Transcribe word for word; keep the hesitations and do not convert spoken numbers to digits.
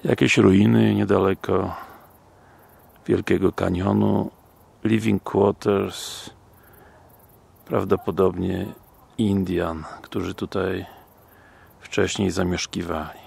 Jakieś ruiny niedaleko Wielkiego Kanionu, living quarters, prawdopodobnie Indian, którzy tutaj wcześniej zamieszkiwali.